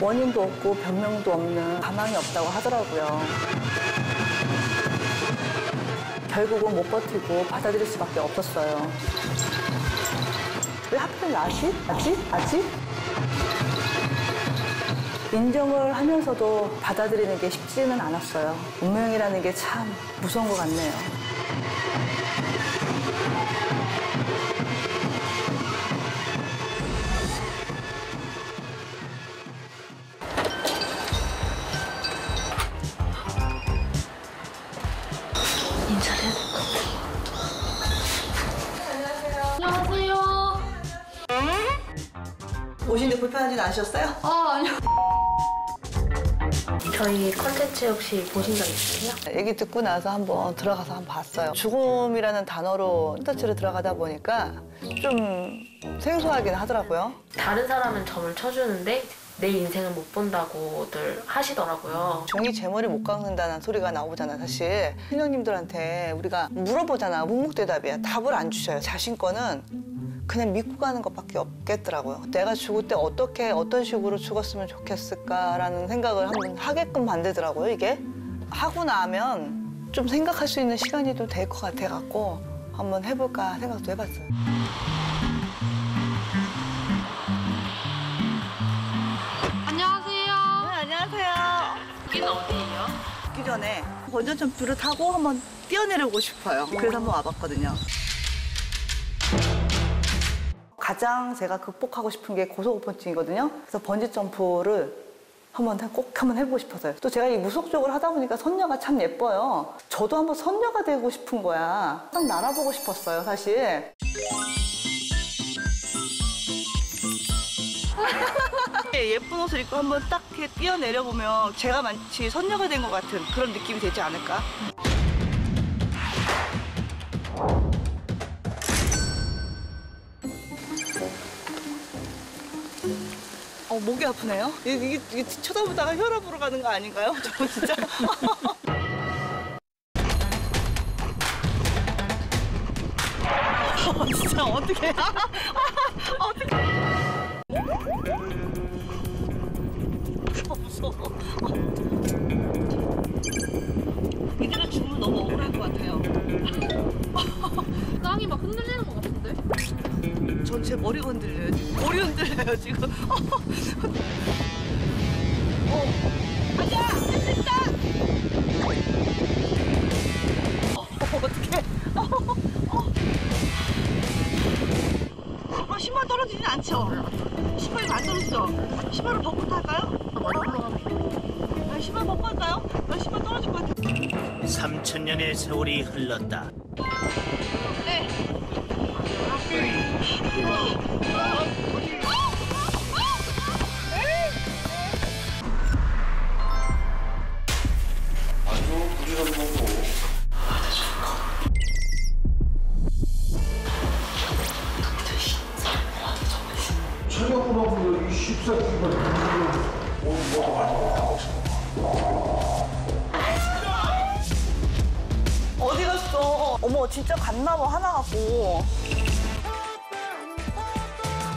원인도 없고 변명도 없는 가망이 없다고 하더라고요. 결국은 못 버티고 받아들일 수밖에 없었어요. 왜 하필 나지? 아직? 인정을 하면서도 받아들이는 게 쉽지는 않았어요. 운명이라는 게 참 무서운 것 같네요. 인사를 해야 될 것 같아요. 안녕하세요. 오시는데 불편하진 않으셨어요? 아니요. 저희 컨텐츠 혹시 보신 적 있으세요? 얘기 듣고 나서 한번 들어가서 한번 봤어요. 죽음이라는 단어로 컨텐츠를 들어가다 보니까 좀 생소하긴 하더라고요. 다른 사람은 점을 쳐주는데 내 인생을 못 본다고들 하시더라고요. 종이 제 머리 못 깎는다는 소리가 나오잖아. 사실 신령님들한테 우리가 물어보잖아. 묵묵대답이야. 답을 안 주셔요. 자신 거는 그냥 믿고 가는 것밖에 없겠더라고요. 내가 죽을 때 어떻게 어떤 식으로 죽었으면 좋겠을까라는 생각을 한번 하게끔 만들더라고요. 이게 하고 나면 좀 생각할 수 있는 시간이 좀 될 것 같아갖고 한번 해볼까 생각도 해봤어요. 안녕하세요. 네, 안녕하세요. 여기는 어디예요? 죽기 전에 원전점프를 타고 한번 뛰어내려오고 싶어요. 그래서 한번 와봤거든요. 가장 제가 극복하고 싶은 게 고소공포증이거든요. 그래서 번지점프를 꼭 한번 해보고 싶어서요. 또 제가 이 무속 쪽을 하다 보니까 선녀가 참 예뻐요. 저도 한번 선녀가 되고 싶은 거야. 딱 날아보고 싶었어요, 사실. 예쁜 옷을 입고 한번 딱 이렇게 뛰어내려보면 제가 마치 선녀가 된 것 같은 그런 느낌이 되지 않을까? 목이 아프네요. 이게 쳐다보다가 혈압으로 가는 거 아닌가요? 저 진짜. 진짜 어떡해. 어떡해. 무서워. 이대로 죽으면 너무 억울할 것 같아요. 땅이 막 흔들리는 것 같은데? 전 제 머리가 흔들려요. 머리 흔들려요, 지금. 가자! 할 수 있다! 어떡해. 신발 떨어지진 않죠? 신발이 안 떨어지죠? 신발을 벗고 탈까요? 신발 벗고 할까요? 신발 떨어질 것 같아. 3000년의 세월이 흘렀다. 네. 아주 부지런하고 체력으로 이 14기가 어디 갔어? 어머, 진짜 갔나 봐, 하나 갖고.